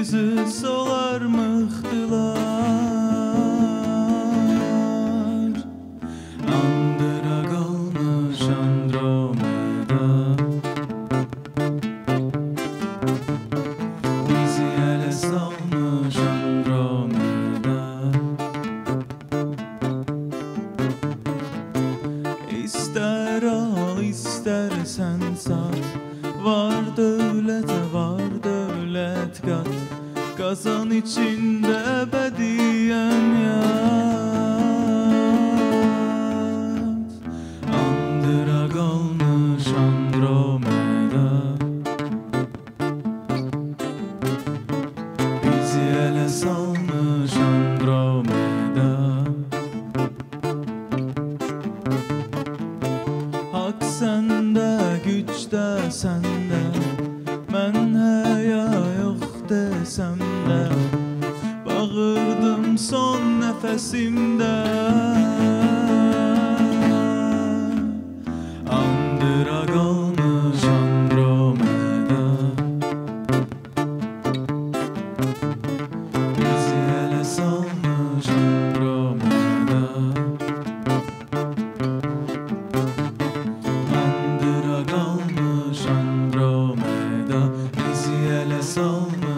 yüzü solar mıhtılar. Andıra kalmış Andromeda, bizi ele salmış Andromeda. İster al istersen sat, var devlete var devlet kat. Kazan içinde ebediyen yat. Andıra kalmış Andromeda, bizi ele salmış Andromeda. Hak sende, güç de sende, mən həya yox desəm də, bağırdım son nəfəsimdə. Andıra qalmış Andromeda, bizi elə salmış Andromeda. Andıra kalmış Andromeda, bizi ele salmış